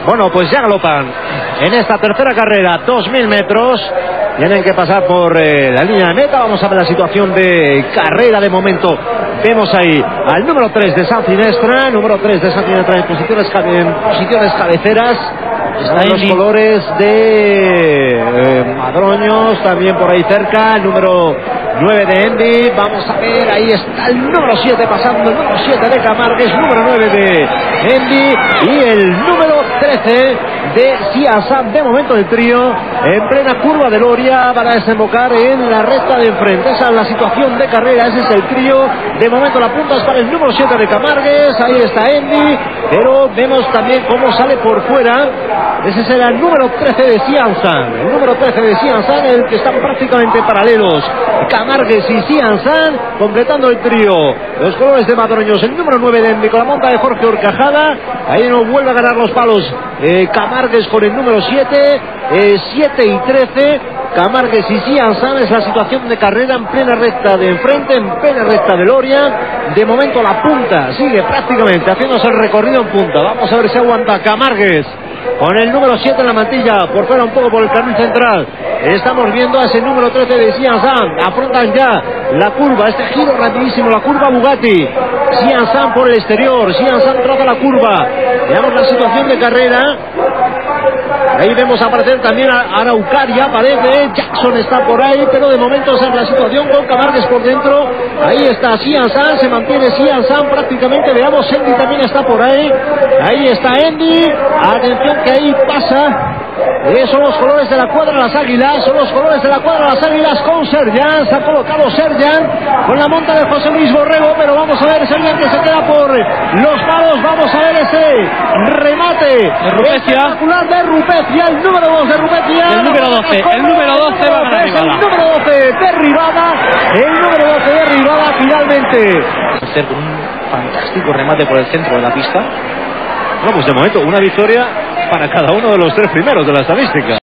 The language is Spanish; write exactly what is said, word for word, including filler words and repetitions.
Bueno, pues ya galopan en esta tercera carrera, dos mil metros. Tienen que pasar por eh, la línea de meta. Vamos a ver la situación de carrera de momento. Vemos ahí al número tres de San Finestra, número tres de San Finestra en posiciones, en posiciones cabeceras. Están los colores de eh, Madroños, también por ahí cerca, el número nueve de Endy. Vamos a ver, ahí está el número siete pasando, el número siete de Camargues, número nueve de Endy y el número trece de Siasan. De momento el trío en plena curva de Loria para desembocar en la recta de enfrente. Esa es la situación de carrera, ese es el trío. De momento la punta es para el número siete de Camargues, ahí está Endy, pero vemos también cómo sale por fuera. Ese será el número trece de Siasan, el número trece de Siasan, el que están prácticamente paralelos. Camargues y Siasan completando el trío. Los colores de Madroños, el número nueve de Endy con la monta de Jorge Horcajada. Ahí no vuelve a ganar los palos eh, Camargues con el número siete, eh, siete y trece. Camargues y Siasan, es la situación de carrera en plena recta de enfrente, en plena recta de Loria. De momento la punta sigue prácticamente haciéndose el recorrido en punta. Vamos a ver si aguanta Camargues con el número siete en la mantilla, por fuera un poco por el carril central. Estamos viendo a ese número trece de Siasan. Afrontan ya la curva, este giro rapidísimo, la curva Bugatti. Siasan por el exterior, Siasan traza la curva. Veamos la situación de carrera. Ahí vemos aparecer también a Araucaria, aparece, Jackson está por ahí, pero de momento esa es la situación con Camargues por dentro. Ahí está Siasan, se mantiene Siasan prácticamente, veamos, Endy también está por ahí. Ahí está Endy, atención que ahí pasa. Eh, son los colores de la cuadra las águilas, son los colores de la cuadra las águilas con Serjan, se ha colocado Serjan con la monta de José Luis Borrego, pero vamos a ver Serjan que se queda por los palos. Vamos a ver ese remate de Rupecia, espectacular de Rupecia, el número dos de Rupecia, el número doce, el número doce va a ganar el número doce derribada, el número doce derribada finalmente. Hacer un fantástico remate por el centro de la pista. Bueno, pues de momento una victoria para cada uno de los tres primeros de la estadística.